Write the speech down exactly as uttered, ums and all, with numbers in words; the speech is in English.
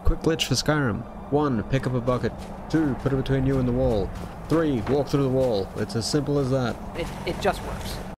quick glitch for Skyrim. One, pick up a bucket. Two, put it between you and the wall. Three, walk through the wall. It's as simple as that. It, it just works.